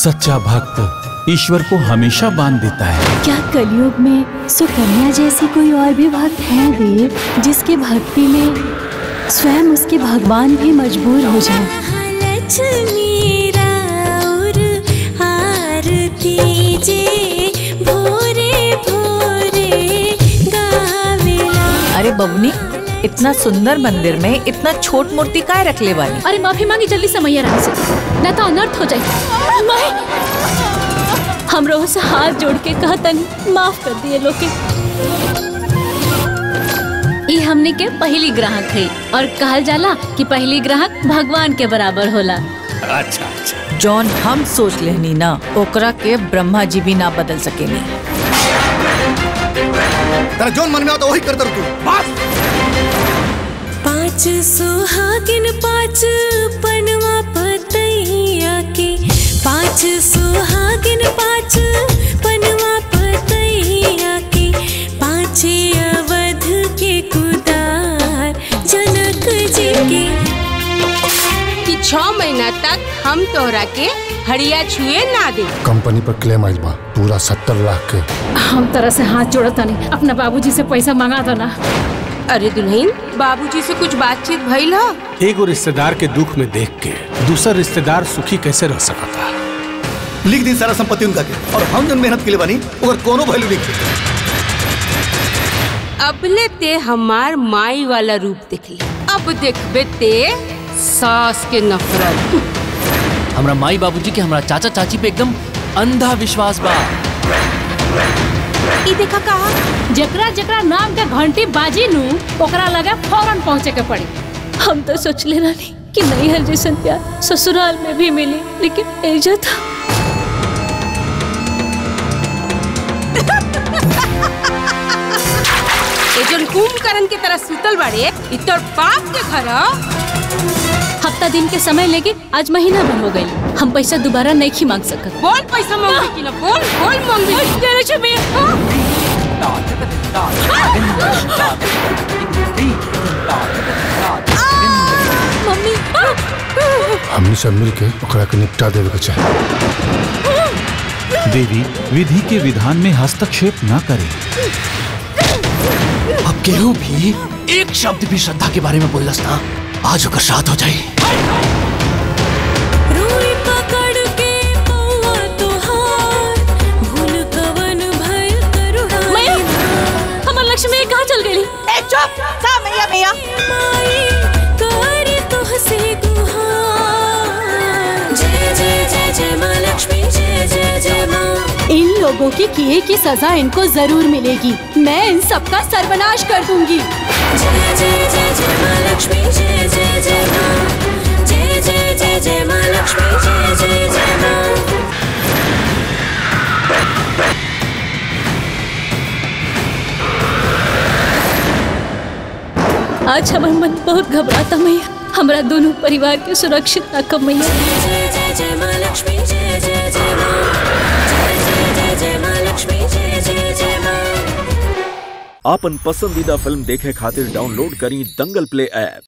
सच्चा भक्त ईश्वर को हमेशा बांध देता है। क्या कलयुग में सुकन्या जैसी कोई और भी भक्त है देव, जिसके भक्ति में स्वयं उसके भगवान भी मजबूर हो जाए? अरे बबनी, इतना सुंदर मंदिर में इतना छोट मूर्ति काहे रख ले वाली? अरे माफी मांगी जल्दी से मैया रानी से, न तो अनर्थ हो जाए। हम रोज से हाथ जोड़ के कहतन माफ कर दिए लोग के। ये हमने के पहली ग्राहक है और कहल जाला कि पहली ग्राहक भगवान के बराबर होला। अच्छा अच्छा, जौन हम सोच लेनी ना ओकरा के ब्रह्मा जी भी ना बदल सकेनी। तेरा जौन मन में आता वही कर दर तू। बस 5 सुहागिन 5 पनवा पतैया के, 5 सुहागिन 5 पनवा पतैया के, 5 अवध के कुदार जनक जी के। कि 6 महीना तक हम तोहरा के हड़िया छुए ना दे। कंपनी पर क्लेम आइल बा पूरा 70 लाख के। हम तरह से हाथ जोड़ता नहीं, अपना बाबूजी से पैसा मांगा दो ना। अरे दुल्हन, बाबूजी से कुछ बातचीत भइल ह? एगो रिश्तेदार के दुख में देख के दूसरा रिश्तेदार सुखी कैसे रह सकता? लिख दी सारा संपत्ति उनका के, और हम जन मेहनत के लिए बनी और कोनो वैल्यू नहीं। अबले ते हमार माई वाला रूप देखली, अब देखबे ते सास के नफरत। हमरा माई बाबूजी के हमरा चाचा चाची पे एकदम अंधा विश्वास बा। ई देखा कहा, जकरा जकरा नाम के घंटी बाजी नू ओकरा लगे फौरन पहुँचे के पड़ी। हम तो सोच ले रानी कि नहीं हर जैसन प्यार ससुराल में भी मिली, लेकिन इज्जत एजन कुंभकर्ण के तरह सुतल बाड़े, ई तोर बाप के घर। हफ्ता दिन के समय लेके आज महीना भर हो गई, हम पैसा दोबारा नहीं मांग सकत। बोल पैसा मांगे कि ना, बोल बोल मांगे। मम्मी, हमने सब मिल के ओकरा के निपटा देवे के चाहे। देवी विधि के विधान में हस्तक्षेप न करे। अब केहू भी एक शब्द भी श्रद्धा के बारे में बोलस ना, आज होकर श्राद्ध हो जाए। रोई पकड़ के पौआ तोहार, भूल कवन भइल करुणा। मैया, हमार लक्ष्मी कहाँ चल गई? चुप सा मैया मैया। माई करे तुहसे गुहार, जय जय जय जय माँ लक्ष्मी, जय जय जय माँ। इन लोगों की किए की सजा इनको जरूर मिलेगी। मैं इन सबका सर्वनाश कर दूंगी। जय जय जय जय माँ लक्ष्मी, जय जय जय माँ, जय जय जय जय माँ लक्ष्मी, जय जय जय माँ। आज हमार मन बहुत घबराता मैया, हमारा दोनों परिवार के सुरक्षित रखब मैया। जय जय जय माँ लक्ष्मी, जय जय जय माँ, जय जय जय माँ लक्ष्मी, जय जय जय माँ। आपन पसंदीदा फिल्म देखे खातिर डाउनलोड करी दंगल प्ले ऐप।